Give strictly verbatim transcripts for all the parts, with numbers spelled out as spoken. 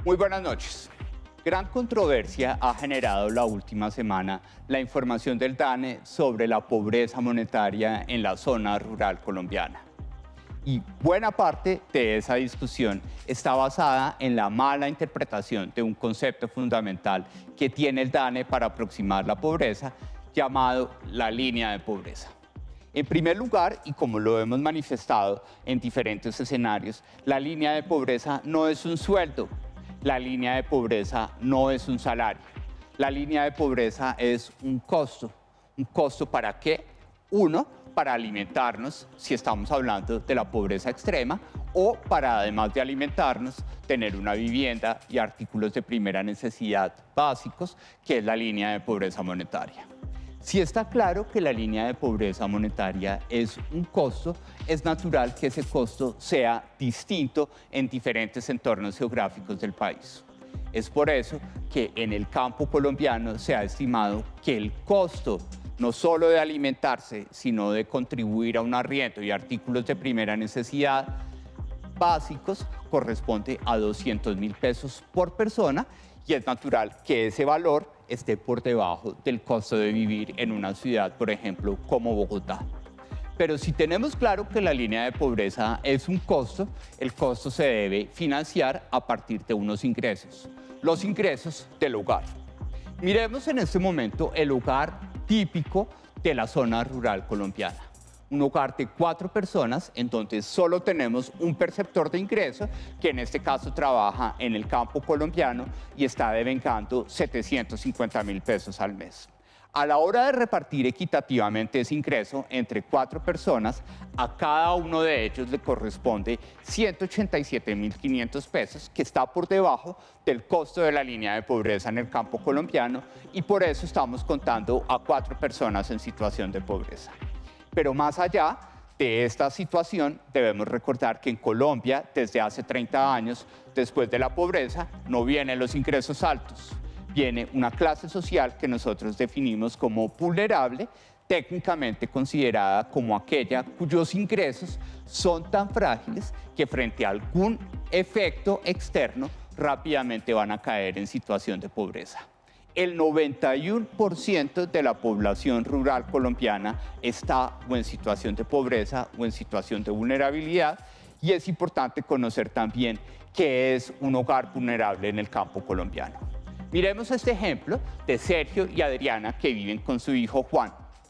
Muy buenas noches. Gran controversia ha generado la última semana la información del DANE sobre la pobreza monetaria en la zona rural colombiana. Y buena parte de esa discusión está basada en la mala interpretación de un concepto fundamental que tiene el DANE para aproximar la pobreza, llamado la línea de pobreza. En primer lugar, y como lo hemos manifestado en diferentes escenarios, la línea de pobreza no es un sueldo. La línea de pobreza no es un salario. La línea de pobreza es un costo. ¿Un costo para qué? Uno, para alimentarnos, si estamos hablando de la pobreza extrema, o para, además de alimentarnos, tener una vivienda y artículos de primera necesidad básicos, que es la línea de pobreza monetaria. Si está claro que la línea de pobreza monetaria es un costo, es natural que ese costo sea distinto en diferentes entornos geográficos del país. Es por eso que en el campo colombiano se ha estimado que el costo no solo de alimentarse, sino de contribuir a un arriendo y artículos de primera necesidad básicos corresponde a doscientos mil pesos por persona, y es natural que ese valor esté por debajo del costo de vivir en una ciudad, por ejemplo, como Bogotá. Pero si tenemos claro que la línea de pobreza es un costo, el costo se debe financiar a partir de unos ingresos, los ingresos del hogar. Miremos en este momento el hogar típico de la zona rural colombiana. Un hogar de cuatro personas en donde solo tenemos un perceptor de ingreso, que en este caso trabaja en el campo colombiano y está devengando setecientos cincuenta mil pesos al mes. A la hora de repartir equitativamente ese ingreso entre cuatro personas, a cada uno de ellos le corresponde ciento ochenta y siete mil quinientos pesos, que está por debajo del costo de la línea de pobreza en el campo colombiano, y por eso estamos contando a cuatro personas en situación de pobreza. Pero más allá de esta situación, debemos recordar que en Colombia, desde hace treinta años, después de la pobreza, no vienen los ingresos altos. Viene una clase social que nosotros definimos como vulnerable, técnicamente considerada como aquella cuyos ingresos son tan frágiles que frente a algún efecto externo rápidamente van a caer en situación de pobreza. El noventa y uno por ciento de la población rural colombiana está o en situación de pobreza o en situación de vulnerabilidad, y es importante conocer también qué es un hogar vulnerable en el campo colombiano. Miremos este ejemplo de Sergio y Adriana, que viven con su hijo Juan.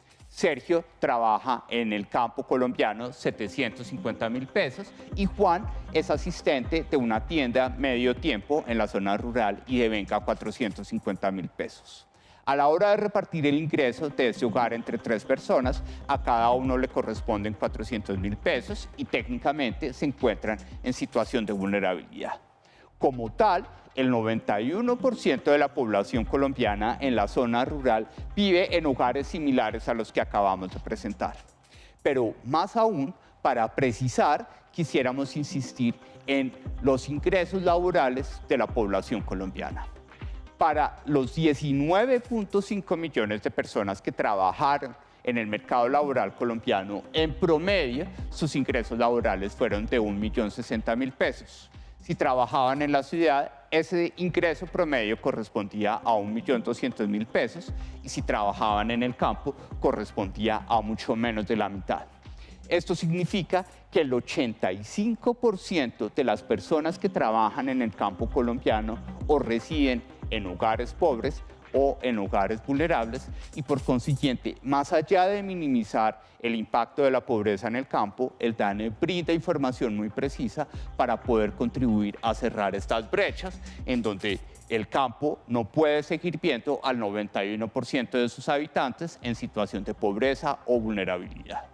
Sergio trabaja en el campo colombiano setecientos cincuenta mil pesos y Juan es asistente de una tienda medio tiempo en la zona rural y devenga cuatrocientos cincuenta mil pesos. A la hora de repartir el ingreso de este hogar entre tres personas, a cada uno le corresponden cuatrocientos mil pesos y técnicamente se encuentran en situación de vulnerabilidad. Como tal, el noventa y uno por ciento de la población colombiana en la zona rural vive en hogares similares a los que acabamos de presentar. Pero más aún, para precisar, quisiéramos insistir en los ingresos laborales de la población colombiana. Para los diecinueve punto cinco millones de personas que trabajaron en el mercado laboral colombiano, en promedio, sus ingresos laborales fueron de un millón sesenta mil pesos. Si trabajaban en la ciudad, ese ingreso promedio correspondía a un millón doscientos mil pesos, y si trabajaban en el campo, correspondía a mucho menos de la mitad. Esto significa que el ochenta y cinco por ciento de las personas que trabajan en el campo colombiano o residen en hogares pobres o en hogares vulnerables, y por consiguiente, más allá de minimizar el impacto de la pobreza en el campo, el DANE brinda información muy precisa para poder contribuir a cerrar estas brechas en donde el campo no puede seguir viendo al noventa y uno por ciento de sus habitantes en situación de pobreza o vulnerabilidad.